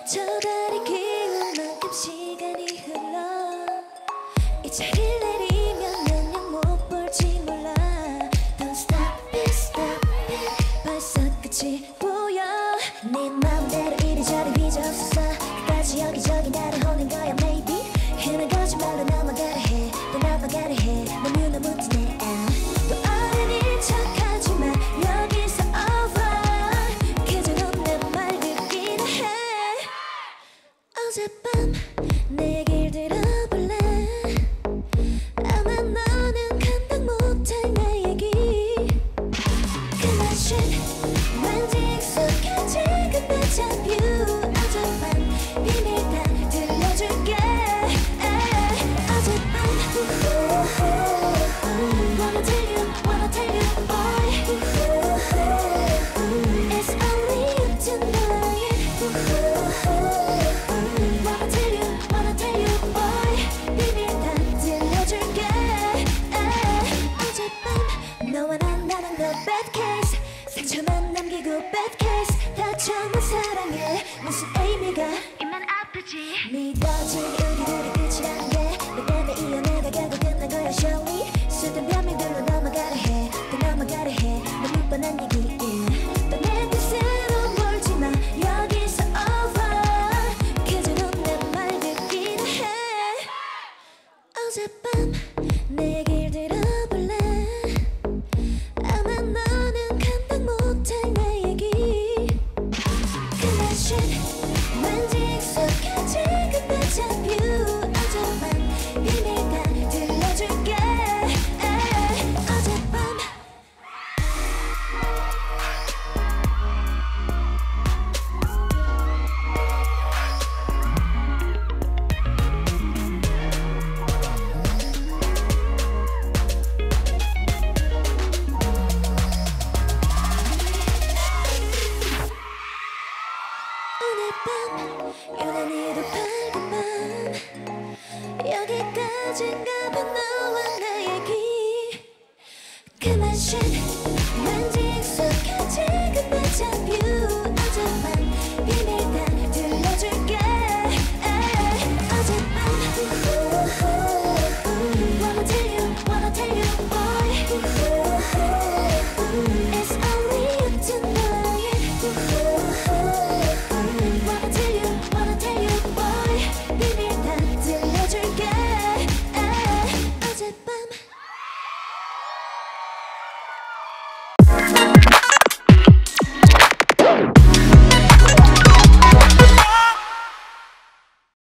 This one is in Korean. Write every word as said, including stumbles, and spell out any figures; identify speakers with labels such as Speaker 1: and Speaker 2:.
Speaker 1: 저 달이 기운 만큼 시간이 흘러 이자리를 내리면 안녕 못 볼지 몰라. Don't stop it, stop it. 벌써 끝이 보여. 네 마음대로 이리저리 휘저었어. 끝까지 여기저기 나를 오는 거야 maybe. 흔한 거짓말로 넘어가려 해. 또 넘어가려 해. 너무너무 티네. 또 어른인 척하지만 여기서 over. 그저 넌 내 말 듣기나 해. 어젯밤 내 얘길 들어볼래. 아마 너는 감당 못할 내 얘기. 그 맛은 왠지 익숙하지. 근데 잡유 어젯밤 비밀 다 들려줄게. 어젯밤 Wanna tell you, wanna tell you boy. It's only you tonight. Wanna tell you, wanna tell you boy. 비밀 다 들려줄게. 어젯밤 너와 난 나랑 the bad case. 상처만 남기고 bad case. 다쳐만 사랑해 무슨 의미가. 입만 아프지. 믿어진 우리 둘이 끝이라는 게 너 때문에 이어내가 결국 끝난 거야 surely. 수든 변명들로 넘어가려 해. 또 넘어가려 해. 너무 뻔한 얘기. 또 내 뜻으로 몰지 마. 여기서 over. 그저 넌 내 말 듣기나 해. 어젯밤 내 얘길 들어볼래. 아마 너는 감당 못할 내 얘기. 그 맛은 왠지 익숙하지. 근데 잡유 어젯밤 비밀 다 들려줄게. 어젯밤 오늘 밤 유난히도 밝은 밤. 여기까지인가 봐 너와 내 얘기. 그 맛은